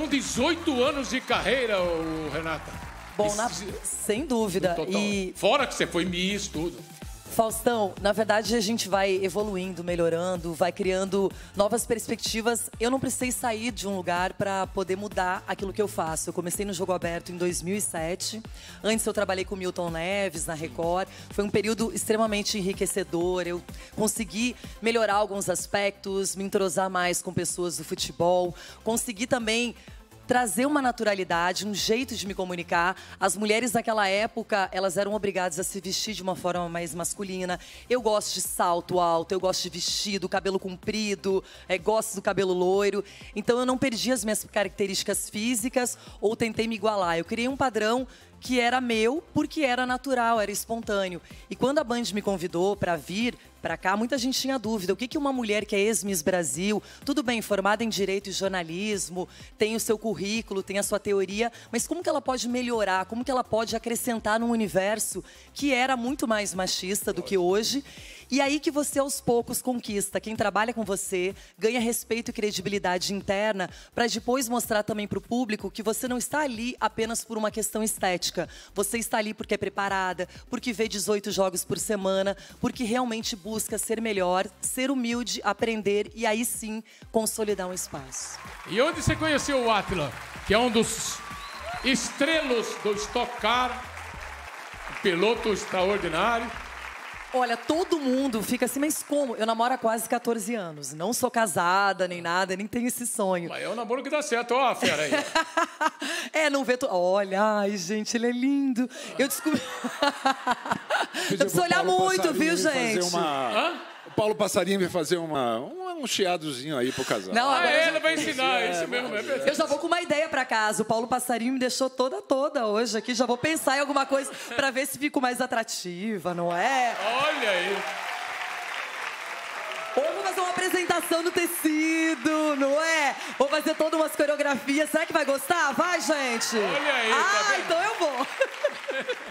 São 18 anos de carreira, Renata. Bom, sem dúvida. E fora que você foi Miss, tudo. Faustão, na verdade a gente vai evoluindo, melhorando, vai criando novas perspectivas. Eu não precisei sair de um lugar para poder mudar aquilo que eu faço. Eu comecei no Jogo Aberto em 2007. Antes eu trabalhei com Milton Neves na Record. Foi um período extremamente enriquecedor. Eu consegui melhorar alguns aspectos, me entrosar mais com pessoas do futebol. Consegui também trazer uma naturalidade, um jeito de me comunicar. As mulheres daquela época, elas eram obrigadas a se vestir de uma forma mais masculina. Eu gosto de salto alto, eu gosto de vestido, cabelo comprido, gosto do cabelo loiro. Então eu não perdi as minhas características físicas ou tentei me igualar. Eu criei um padrão que era meu porque era natural, era espontâneo. E quando a Band me convidou para vir para cá, muita gente tinha dúvida. O que uma mulher que é ex-Miss Brasil, tudo bem, formada em Direito e Jornalismo, tem o seu currículo, tem a sua teoria, mas como que ela pode melhorar, como que ela pode acrescentar num universo que era muito mais machista do que hoje? E aí que você, aos poucos, conquista quem trabalha com você, ganha respeito e credibilidade interna, para depois mostrar também para o público que você não está ali apenas por uma questão estética. Você está ali porque é preparada, porque vê 18 jogos por semana, porque realmente busca ser melhor, ser humilde, aprender e aí sim consolidar um espaço. E onde você conheceu o Átila, que é um dos estrelas do Stock Car, um piloto extraordinário? Olha, todo mundo fica assim, mas como? Eu namoro há quase 14 anos. Não sou casada, nem nada, nem tenho esse sonho. Mas é um namoro que dá certo, ó a fera aí. Não vê... Olha, ai, gente, ele é lindo. Eu descobri... Eu preciso olhar muito, viu, gente? O Paulo Passarinho vai fazer um chiadozinho aí pro casal. Não, agora ele vai ensinar, isso mesmo. Eu já vou com uma ideia pra casa. O Paulo Passarinho me deixou toda hoje aqui. Já vou pensar em alguma coisa pra ver se fico mais atrativa, não é? Olha aí. Ou vou fazer uma apresentação no tecido, não é? Vou fazer todas umas coreografias. Será que vai gostar? Vai, gente! Olha aí, tá vendo? Então eu vou.